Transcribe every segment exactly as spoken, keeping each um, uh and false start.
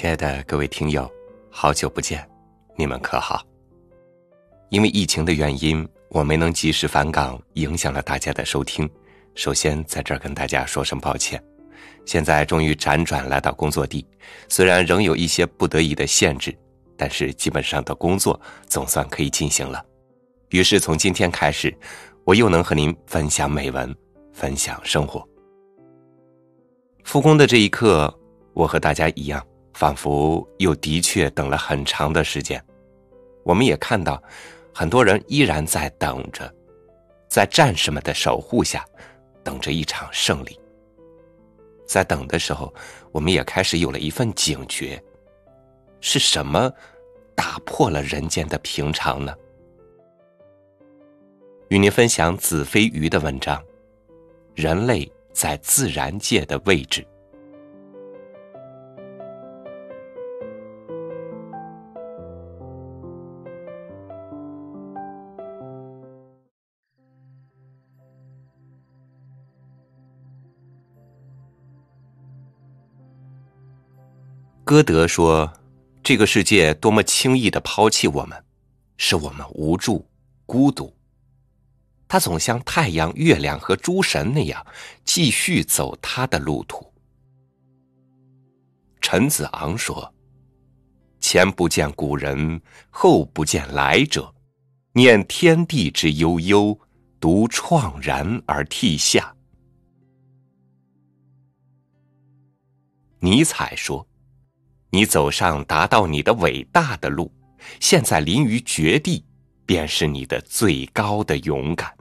亲爱的各位听友，好久不见，你们可好？因为疫情的原因，我没能及时返岗，影响了大家的收听。首先在这儿跟大家说声抱歉。现在终于辗转来到工作地，虽然仍有一些不得已的限制，但是基本上的工作总算可以进行了。于是从今天开始，我又能和您分享美文，分享生活。复工的这一刻，我和大家一样，仿佛又的确等了很长的时间。我们也看到很多人依然在等着，在战士们的守护下等着一场胜利。在等的时候，我们也开始有了一份警觉，是什么打破了人间的平常呢？与您分享子非鱼的文章，人类在自然界的位置。歌德说，这个世界多么轻易地抛弃我们，使我们无助、孤独。他总像太阳、月亮和诸神那样继续走他的路途。陈子昂说，前不见古人，后不见来者，念天地之悠悠，独怆然而涕下。尼采说，你走上达到你的伟大的路，现在临于绝地，便是你的最高的勇敢。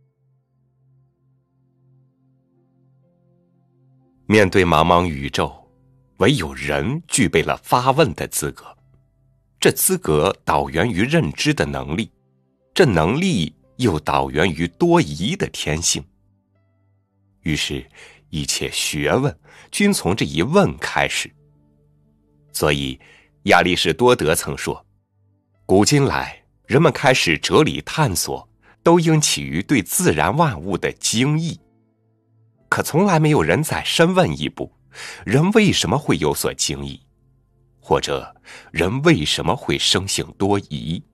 面对茫茫宇宙，唯有人具备了发问的资格。这资格导源于认知的能力，这能力又导源于多疑的天性。于是，一切学问均从这一问开始。所以，亚里士多德曾说，古今来，人们开始哲理探索，都应起于对自然万物的惊异。可从来没有人再深问一步，人为什么会有所惊异？或者，人为什么会生性多疑？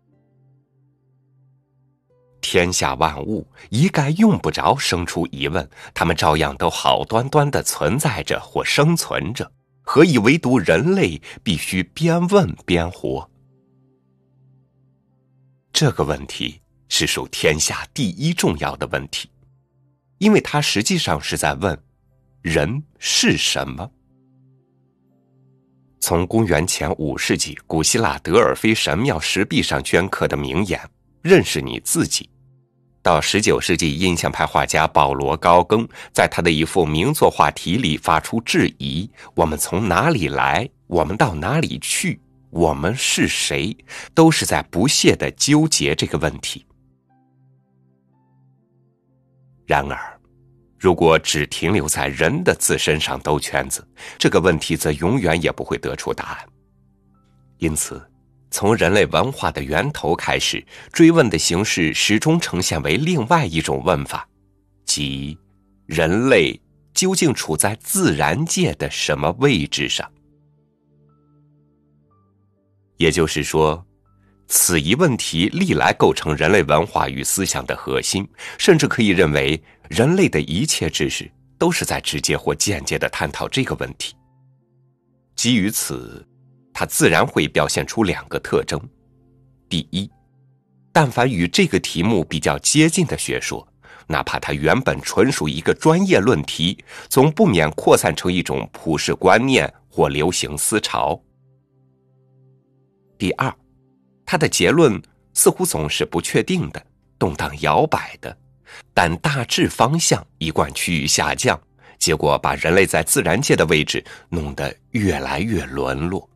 天下万物一概用不着生出疑问，它们照样都好端端地存在着或生存着，何以唯独人类必须边问边活？这个问题是属天下第一重要的问题，因为它实际上是在问人是什么。从公元前五世纪古希腊德尔菲神庙石壁上镌刻的名言认识你自己，到十九世纪印象派画家保罗高更在他的一幅名作画题里发出质疑，我们从哪里来，我们到哪里去，我们是谁，都是在不懈地纠结这个问题。然而，如果只停留在人的自身上兜圈子，这个问题则永远也不会得出答案。因此，从人类文化的源头开始，追问的形式始终呈现为另外一种问法，即人类究竟处在自然界的什么位置上？也就是说，此一问题历来构成人类文化与思想的核心，甚至可以认为人类的一切知识都是在直接或间接地探讨这个问题。基于此，它自然会表现出两个特征。第一，但凡与这个题目比较接近的学说，哪怕它原本纯属一个专业论题，总不免扩散成一种普世观念或流行思潮。第二，它的结论似乎总是不确定的，动荡摇摆的，但大致方向一贯趋于下降，结果把人类在自然界的位置弄得越来越沦落。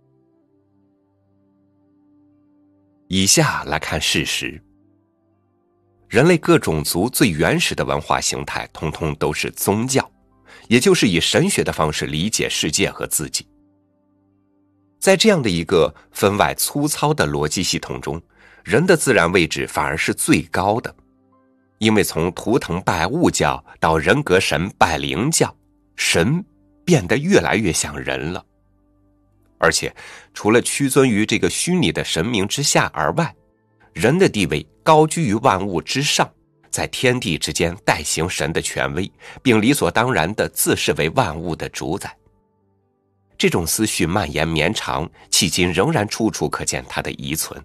以下来看事实。人类各种族最原始的文化形态通通都是宗教，也就是以神学的方式理解世界和自己。在这样的一个分外粗糙的逻辑系统中，人的自然位置反而是最高的，因为从图腾拜物教到人格神拜灵教，神变得越来越像人了。 而且除了屈尊于这个虚拟的神明之下而外，人的地位高居于万物之上，在天地之间代行神的权威，并理所当然地自视为万物的主宰。这种思绪蔓延绵长，迄今仍然处处可见它的遗存。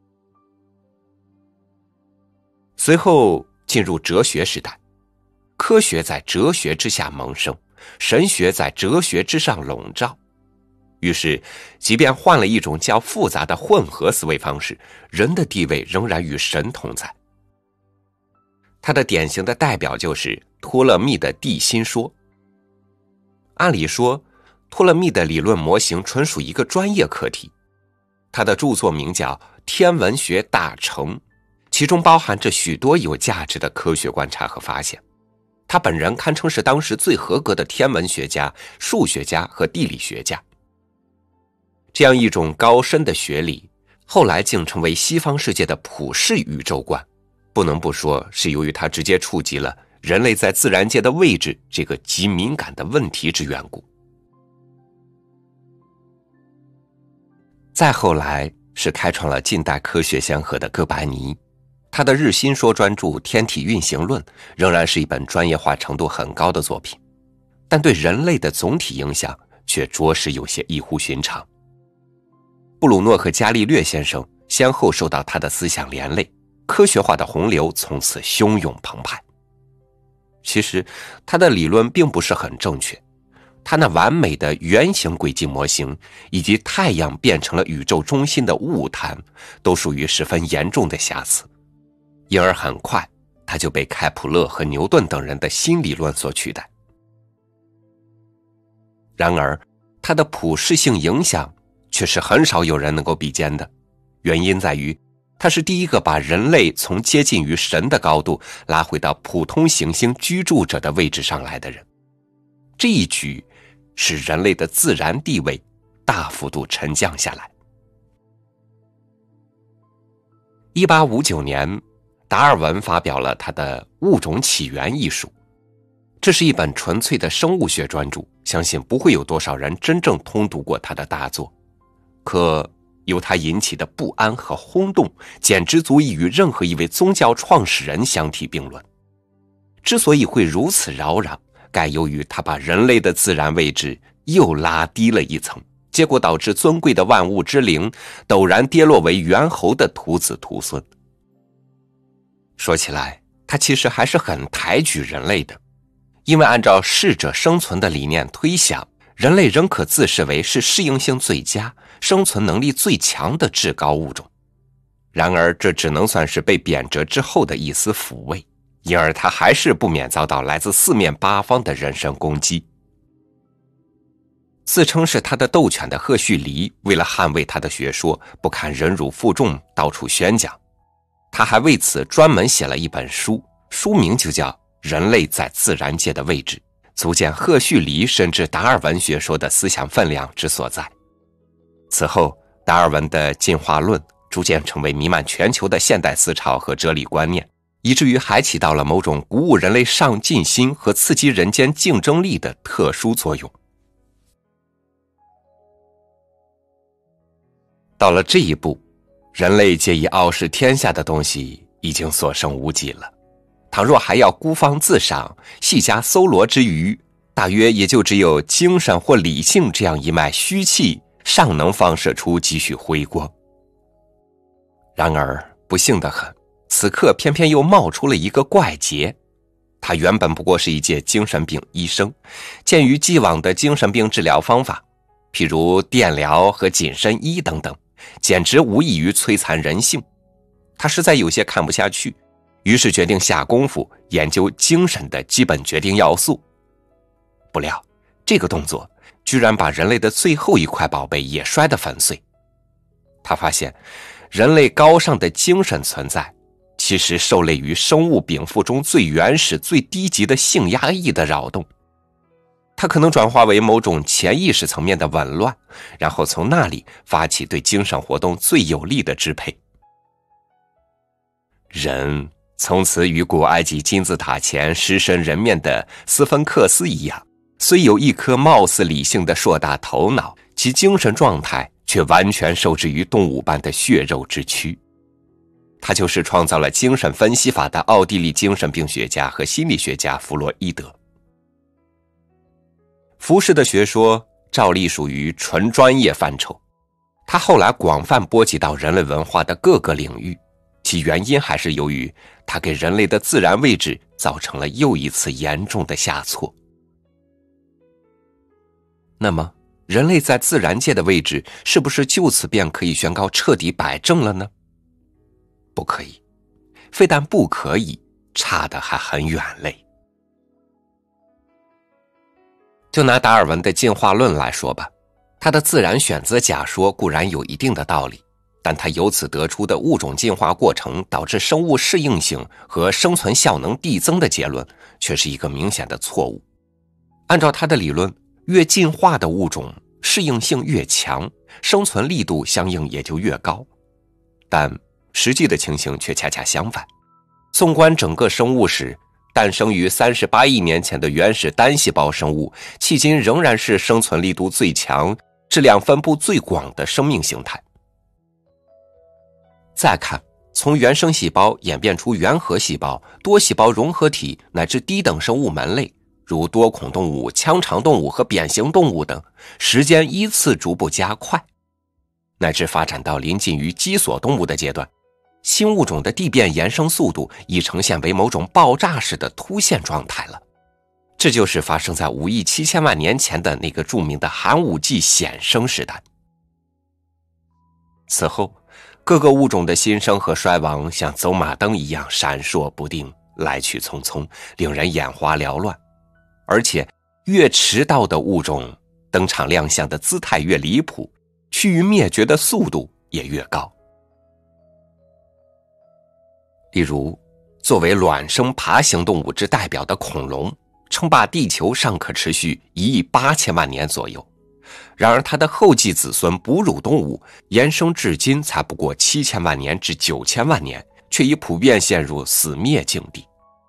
随后进入哲学时代，科学在哲学之下萌生，神学在哲学之上笼罩。于是即便换了一种较复杂的混合思维方式，人的地位仍然与神同在。它的典型的代表就是托勒密的地心说。按理说，托勒密的理论模型纯属一个专业课题，他的著作名叫《天文学大成》，其中包含着许多有价值的科学观察和发现。他本人堪称是当时最合格的天文学家、数学家和地理学家。这样一种高深的学理，后来竟成为西方世界的普世宇宙观，不能不说是由于它直接触及了人类在自然界的位置这个极敏感的问题之缘故。再后来是开创了近代科学先河的哥白尼，他的日心说专著《天体运行论》仍然是一本专业化程度很高的作品，但对人类的总体影响却着实有些异乎寻常。布鲁诺和伽利略先生先后受到他的思想连累，科学化的洪流从此汹涌澎湃。其实他的理论并不是很正确，他那完美的圆形轨迹模型以及太阳变成了宇宙中心的雾坛都属于十分严重的瑕疵，因而很快他就被开普勒和牛顿等人的新理论所取代。然而他的普世性影响却是很少有人能够比肩的，原因在于他是第一个把人类从接近于神的高度拉回到普通行星居住者的位置上来的人。这一举使人类的自然地位大幅度沉降下来。一八五九年，达尔文发表了他的《物种起源》一书，这是一本纯粹的生物学专著，相信不会有多少人真正通读过他的大作。可由他引起的不安和轰动，简直足以与任何一位宗教创始人相提并论。之所以会如此扰攘，盖由于他把人类的自然位置又拉低了一层，结果导致尊贵的万物之灵陡然跌落为猿猴的徒子徒孙。说起来，他其实还是很抬举人类的，因为按照适者生存的理念推想，人类仍可自视为是适应性最佳、生存能力最强的至高物种。然而这只能算是被贬谪之后的一丝抚慰，因而他还是不免遭到来自四面八方的人身攻击。自称是他的斗犬的赫胥黎为了捍卫他的学说，不堪忍辱负重，到处宣讲。他还为此专门写了一本书，书名就叫《人类在自然界的位置》，足见赫胥黎甚至达尔文学说的思想分量之所在。此后，达尔文的进化论逐渐成为弥漫全球的现代思潮和哲理观念，以至于还起到了某种鼓舞人类上进心和刺激人间竞争力的特殊作用。到了这一步，人类借以傲视天下的东西已经所剩无几了。倘若还要孤芳自赏，细加搜罗之余，大约也就只有精神或理性这样一脉虚气尚能放射出几许辉光。然而不幸得很，此刻偏偏又冒出了一个怪杰。他原本不过是一介精神病医生，鉴于既往的精神病治疗方法，譬如电疗和紧身衣等等，简直无异于摧残人性。他实在有些看不下去，于是决定下功夫研究精神的基本决定要素。不料这个动作居然把人类的最后一块宝贝也摔得粉碎。他发现人类高尚的精神存在其实受累于生物禀赋中最原始最低级的性压抑的扰动，它可能转化为某种潜意识层面的紊乱，然后从那里发起对精神活动最有力的支配。人从此与古埃及金字塔前狮身人面的斯芬克斯一样，虽有一颗貌似理性的硕大头脑， 其精神状态却完全受制于动物般的血肉之躯。他就是创造了精神分析法的奥地利精神病学家和心理学家弗洛伊德。浮氏的学说照例属于纯专业范畴，他后来广泛波及到人类文化的各个领域，其原因还是由于他给人类的自然位置造成了又一次严重的下挫。那么人类在自然界的位置是不是就此便可以宣告彻底摆正了呢？不可以，非但不可以，差得还很远嘞。就拿达尔文的进化论来说吧，他的自然选择假说固然有一定的道理，但他由此得出的物种进化过程导致生物适应性和生存效能递增的结论却是一个明显的错误。按照他的理论，越进化的物种适应性越强，生存力度相应也就越高。但实际的情形却恰恰相反。纵观整个生物史，诞生于三十八亿年前的原始单细胞生物，迄今仍然是生存力度最强、质量分布最广的生命形态。再看，从原生细胞演变出原核细胞、多细胞融合体乃至低等生物门类，如多孔动物、腔肠动物和扁形动物等，时间依次逐步加快，乃至发展到临近于基索动物的阶段，新物种的递变延伸速度已呈现为某种爆炸式的突现状态了。这就是发生在五亿七千万年前的那个著名的寒武纪显生时代。此后，各个物种的新生和衰亡像走马灯一样闪烁不定，来去匆匆，令人眼花缭乱。而且越迟到的物种登场亮相的姿态越离谱，趋于灭绝的速度也越高。例如，作为卵生爬行动物之代表的恐龙，称霸地球尚可持续一亿八千万年左右，然而它的后继子孙哺乳动物延生至今才不过七千万年至九千万年，却已普遍陷入死灭境地。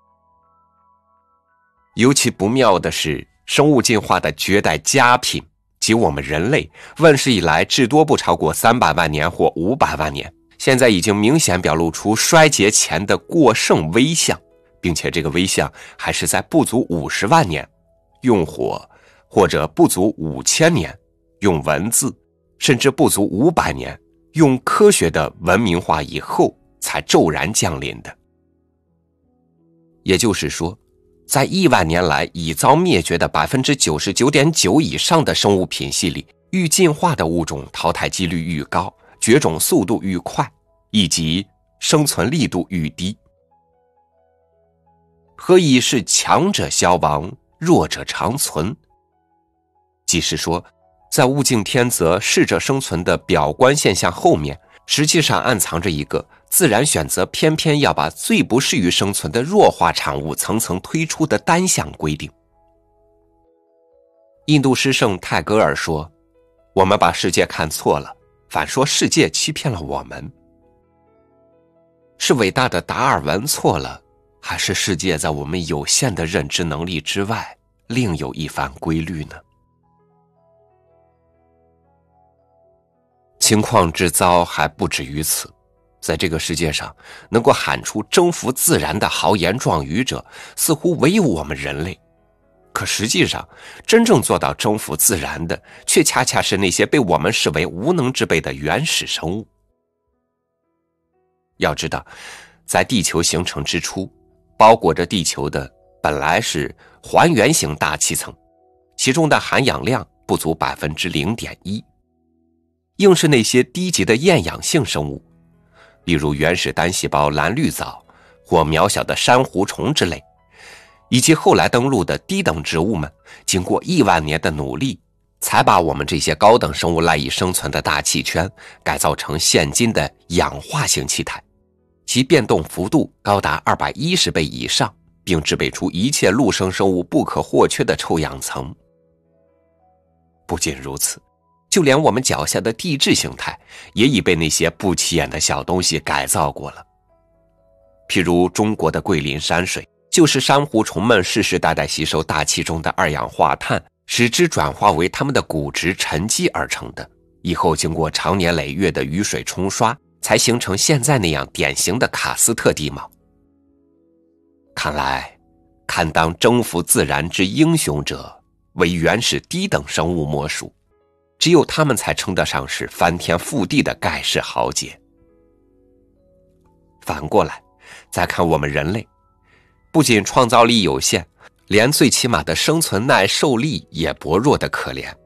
尤其不妙的是，生物进化的绝代佳品即我们人类，问世以来至多不超过三百万年或五百万年，现在已经明显表露出衰竭前的过剩危象，并且这个危象还是在不足五十万年用火，或者不足五千年用文字，甚至不足五百年用科学的文明化以后才骤然降临的。也就是说，在亿万年来已遭灭绝的 百分之九十九点九 以上的生物品系里，愈进化的物种淘汰几率愈高，绝种速度愈快，以及生存力度愈低。何以是强者消亡，弱者长存？即是说，在物竞天择、适者生存的表观现象后面，实际上暗藏着一个自然选择偏偏要把最不适于生存的弱化产物层层推出的单项规定。印度诗圣泰戈尔说，我们把世界看错了，反说世界欺骗了我们。是伟大的达尔文错了，还是世界在我们有限的认知能力之外另有一番规律呢？情况之糟还不止于此，在这个世界上，能够喊出征服自然的豪言壮语者，似乎唯有我们人类。可实际上，真正做到征服自然的，却恰恰是那些被我们视为无能之辈的原始生物。要知道，在地球形成之初，包裹着地球的本来是还原型大气层，其中的含氧量不足 百分之零点一。硬是那些低级的厌氧性生物，例如原始单细胞蓝绿藻或渺小的珊瑚虫之类，以及后来登陆的低等植物们，经过亿万年的努力，才把我们这些高等生物赖以生存的大气圈改造成现今的氧化型气态，其变动幅度高达二百一十倍以上，并制备出一切陆生生物不可或缺的臭氧层。不仅如此，就连我们脚下的地质形态也已被那些不起眼的小东西改造过了。譬如中国的桂林山水，就是珊瑚虫们世世代代吸收大气中的二氧化碳， 使之转化为它们的骨质沉积而成的，以后经过长年累月的雨水冲刷，才形成现在那样典型的喀斯特地貌。看来，堪当征服自然之英雄者，为原始低等生物莫属，只有他们才称得上是翻天覆地的盖世豪杰。反过来，再看我们人类，不仅创造力有限，连最起码的生存耐受力也薄弱得可怜。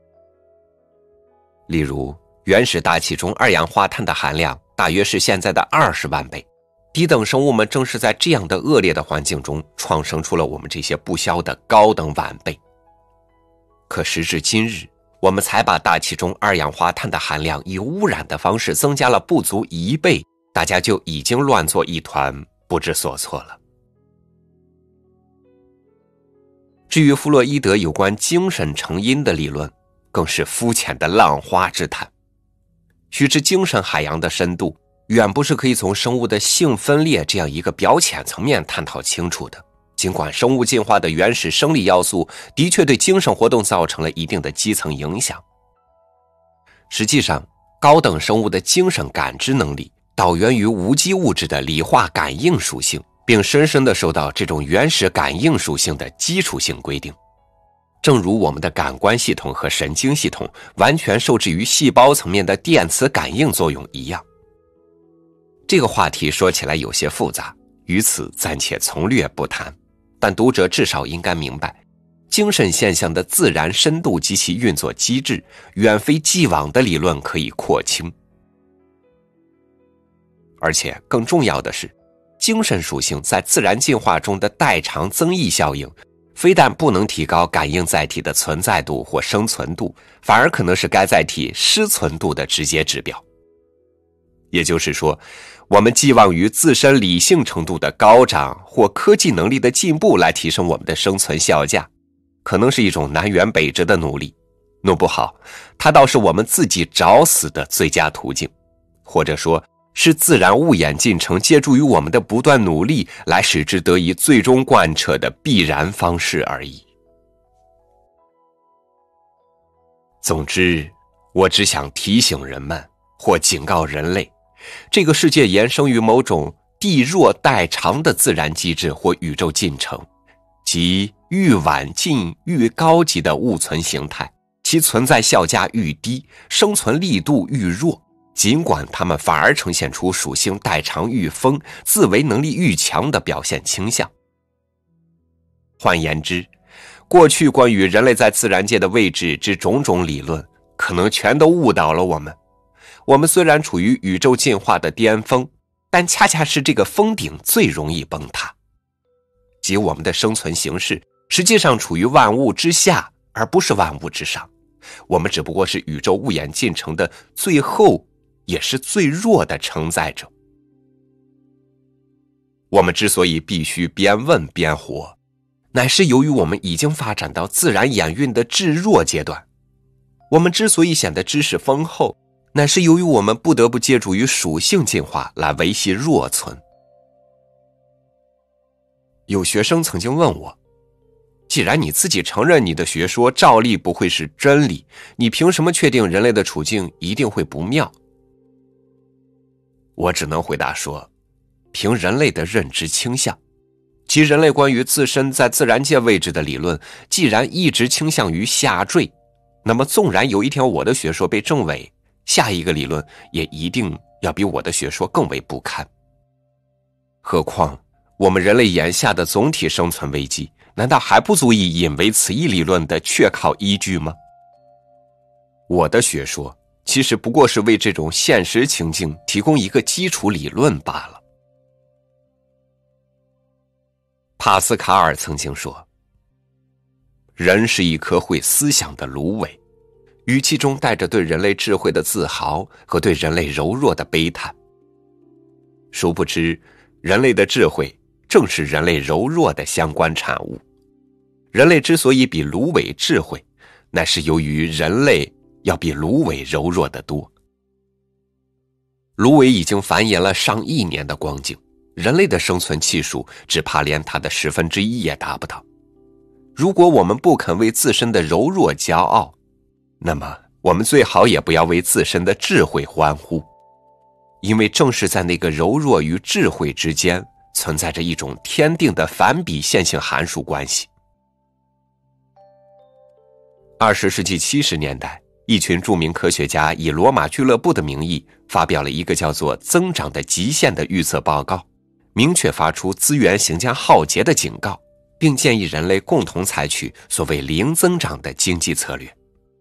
例如，原始大气中二氧化碳的含量大约是现在的二十万倍，低等生物们正是在这样的恶劣的环境中创生出了我们这些不肖的高等晚辈。可时至今日，我们才把大气中二氧化碳的含量以污染的方式增加了不足一倍，大家就已经乱作一团，不知所措了。至于弗洛伊德有关精神成因的理论，更是肤浅的浪花之谈。须知精神海洋的深度，远不是可以从生物的性分裂这样一个表浅层面探讨清楚的。尽管生物进化的原始生理要素的确对精神活动造成了一定的基层影响，实际上，高等生物的精神感知能力导源于无机物质的理化感应属性，并深深地受到这种原始感应属性的基础性规定。正如我们的感官系统和神经系统完全受制于细胞层面的电磁感应作用一样。这个话题说起来有些复杂，于此暂且从略不谈，但读者至少应该明白，精神现象的自然深度及其运作机制，远非既往的理论可以廓清。而且更重要的是，精神属性在自然进化中的代偿增益效应，非但不能提高感应载体的存在度或生存度，反而可能是该载体失存度的直接指标。也就是说，我们寄望于自身理性程度的高涨或科技能力的进步来提升我们的生存效价，可能是一种南辕北辙的努力，弄不好它倒是我们自己找死的最佳途径，或者说是自然物演进程借助于我们的不断努力来使之得以最终贯彻的必然方式而已。总之，我只想提醒人们，或警告人类，这个世界衍生于某种地弱代偿的自然机制或宇宙进程，即愈晚近愈高级的物存形态，其存在效价愈低，生存力度愈弱，尽管它们反而呈现出属性代偿愈丰、自为能力愈强的表现倾向。换言之，过去关于人类在自然界的位置之种种理论，可能全都误导了我们。我们虽然处于宇宙进化的巅峰，但恰恰是这个峰顶最容易崩塌，即我们的生存形式实际上处于万物之下，而不是万物之上。我们只不过是宇宙物演进程的最后也是最弱的承载者。我们之所以必须边问边活，乃是由于我们已经发展到自然演运的至弱阶段。我们之所以显得知识丰厚，乃是由于我们不得不借助于属性进化来维系弱存。有学生曾经问我，既然你自己承认你的学说照例不会是真理，你凭什么确定人类的处境一定会不妙？我只能回答说，凭人类的认知倾向，即人类关于自身在自然界位置的理论，既然一直倾向于下坠，那么纵然有一天我的学说被证伪，下一个理论也一定要比我的学说更为不堪。何况我们人类眼下的总体生存危机，难道还不足以引为此一理论的确靠依据吗？我的学说其实不过是为这种现实情境提供一个基础理论罢了。帕斯卡尔曾经说，人是一颗会思想的芦苇，语气中带着对人类智慧的自豪和对人类柔弱的悲叹。殊不知，人类的智慧正是人类柔弱的相关产物。人类之所以比芦苇智慧，乃是由于人类要比芦苇柔弱得多。芦苇已经繁衍了上亿年的光景，人类的生存气数只怕连它的十分之一也达不到。 如果我们不肯为自身的柔弱骄傲，那么我们最好也不要为自身的智慧欢呼，因为正是在那个柔弱与智慧之间，存在着一种天定的反比线性函数关系。二十世纪七十年代，一群著名科学家以罗马俱乐部的名义发表了一个叫做增长的极限的预测报告，明确发出资源行将浩劫的警告，并建议人类共同采取所谓零增长的经济策略。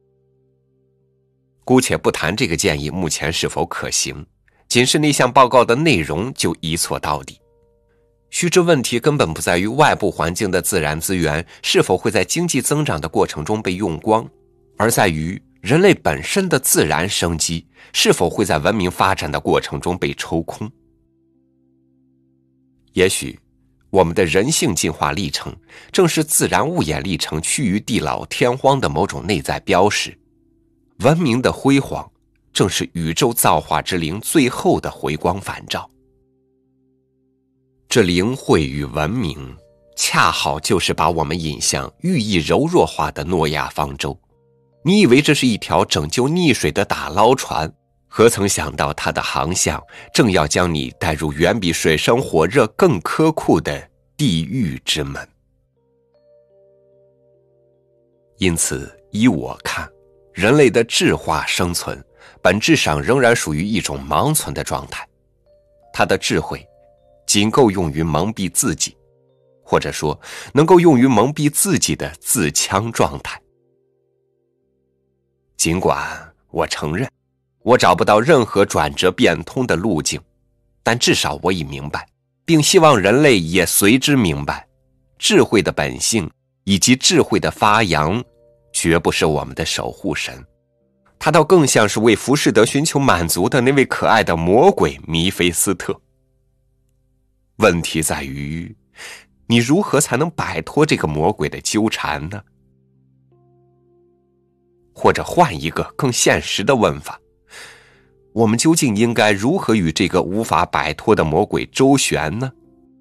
姑且不谈这个建议目前是否可行，仅是那项报告的内容就一错到底。须知问题根本不在于外部环境的自然资源是否会在经济增长的过程中被用光，而在于人类本身的自然生机是否会在文明发展的过程中被抽空。也许我们的人性进化历程正是自然物演历程趋于地老天荒的某种内在标识，文明的辉煌正是宇宙造化之灵最后的回光返照。这灵慧与文明恰好就是把我们引向寓意柔弱化的诺亚方舟。你以为这是一条拯救溺水的打捞船，何曾想到它的航向正要将你带入远比水深火热更苛酷的地狱之门。因此依我看，人类的智化生存本质上仍然属于一种盲存的状态，它的智慧仅够用于蒙蔽自己，或者说能够用于蒙蔽自己的自戕状态。尽管我承认我找不到任何转折变通的路径，但至少我已明白，并希望人类也随之明白，智慧的本性以及智慧的发扬绝不是我们的守护神，他倒更像是为浮士德寻求满足的那位可爱的魔鬼弥菲斯特。问题在于，你如何才能摆脱这个魔鬼的纠缠呢？或者换一个更现实的问法，我们究竟应该如何与这个无法摆脱的魔鬼周旋呢？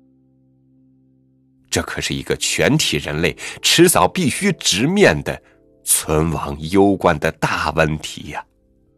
这可是一个全体人类迟早必须直面的存亡攸关的大问题呀！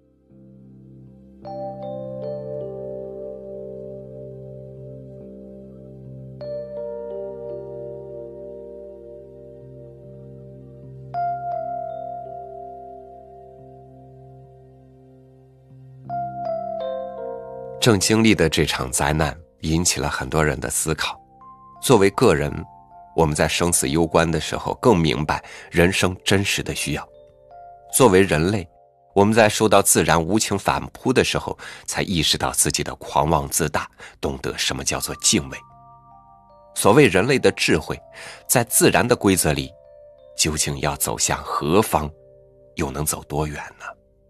正经历的这场灾难引起了很多人的思考。作为个人，我们在生死攸关的时候更明白人生真实的需要。作为人类，我们在受到自然无情反扑的时候才意识到自己的狂妄自大，懂得什么叫做敬畏。所谓人类的智慧，在自然的规则里究竟要走向何方，又能走多远呢？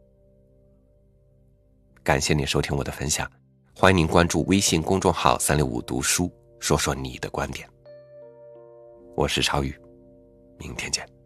感谢您收听我的分享，欢迎您关注微信公众号三六五读书，说说你的观点。我是超宇，明天见。